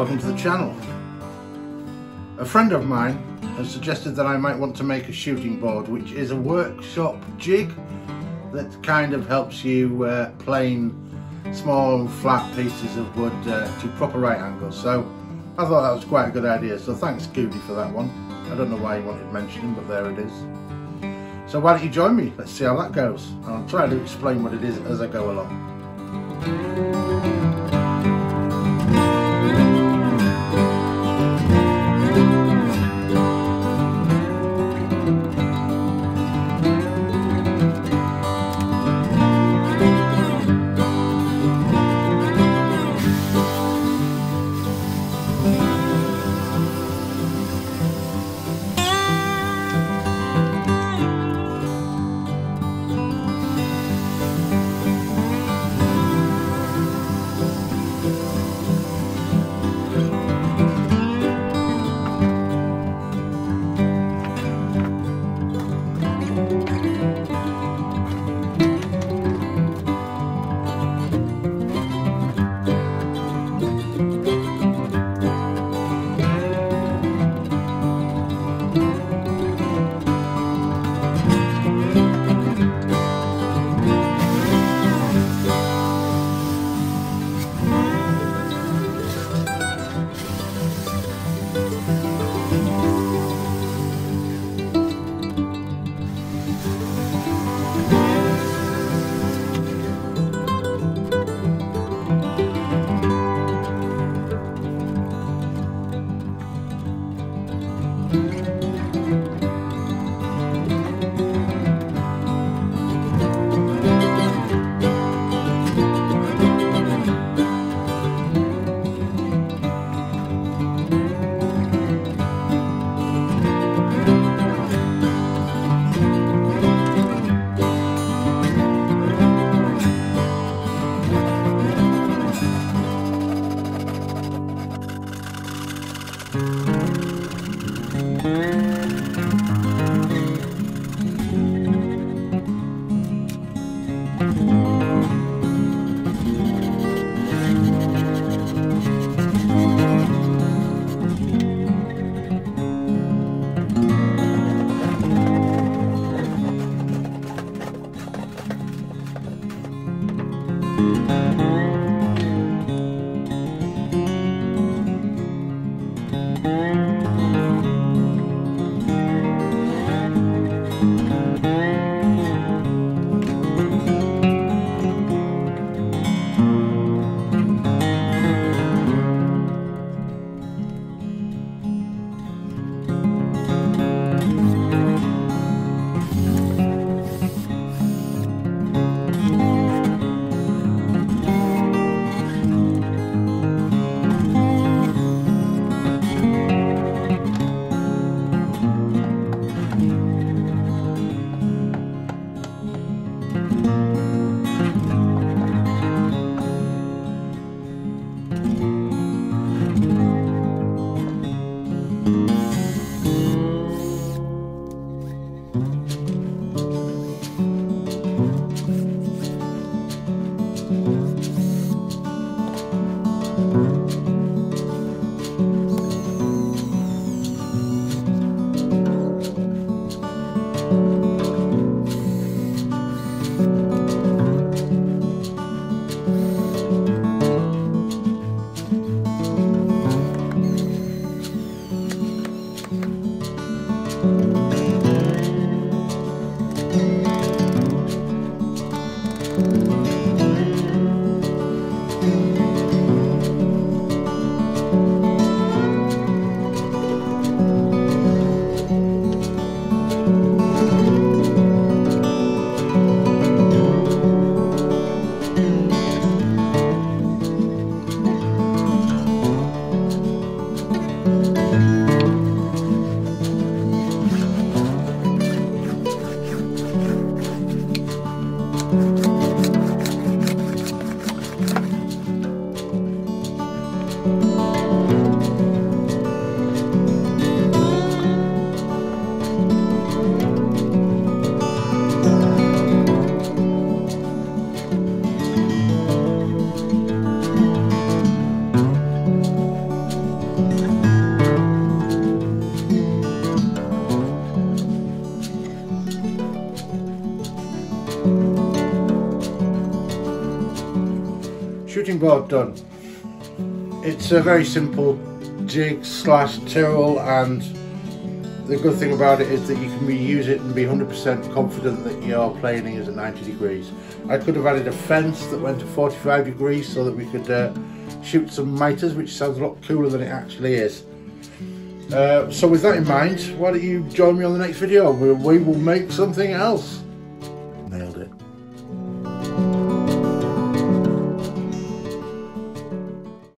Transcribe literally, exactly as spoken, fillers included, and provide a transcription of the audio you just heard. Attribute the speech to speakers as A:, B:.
A: welcome to the channel. A friend of mine has suggested that I might want to make a shooting board, which is a workshop jig that kind of helps you uh, plane small flat pieces of wood uh, to proper right angles. So I thought that was quite a good idea, so thanks Goody for that one. I don't know why you wanted mentioning, but there it is. So why don't you join me? Let's see how that goes. I'll try to explain what it is as I go along. shooting board done. It's a very simple jig slash tool, and the good thing about it is that you can reuse it and be one hundred percent confident that your planing is at ninety degrees. I could have added a fence that went to forty-five degrees so that we could uh, shoot some miters, which sounds a lot cooler than it actually is. Uh, so with that in mind, why don't you join me on the next video where we will make something else. Nailed it.